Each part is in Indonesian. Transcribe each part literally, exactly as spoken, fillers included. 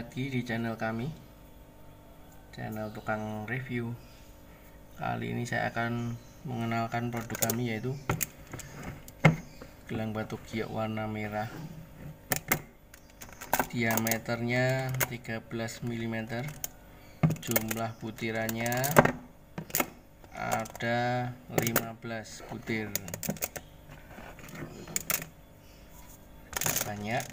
lagi di channel kami, channel tukang review. Kali ini saya akan mengenalkan produk kami, yaitu gelang batu giok warna merah. Diameternya tiga belas milimeter, jumlah butirannya ada lima belas butir. Banyak.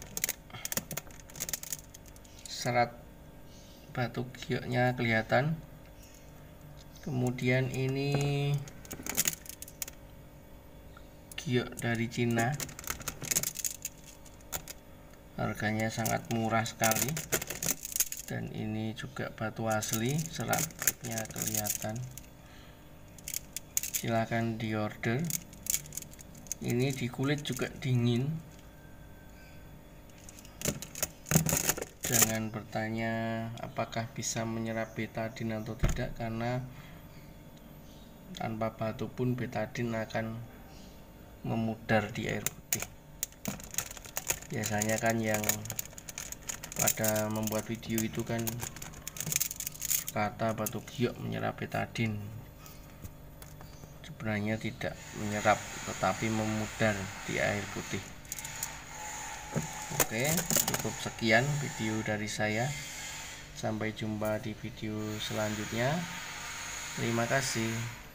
Serat batu gioknya kelihatan. Kemudian ini giok dari Cina, harganya sangat murah sekali, dan ini juga batu asli, seratnya kelihatan. Silahkan diorder. Ini di kulit juga dingin. Jangan bertanya apakah bisa menyerap betadin atau tidak, karena tanpa batu pun betadin akan memudar di air putih. Biasanya kan yang pada membuat video itu kan kata batu giok menyerap betadin. Sebenarnya tidak menyerap, tetapi memudar di air putih. Oke, cukup sekian video dari saya. Sampai jumpa di video selanjutnya. Terima kasih.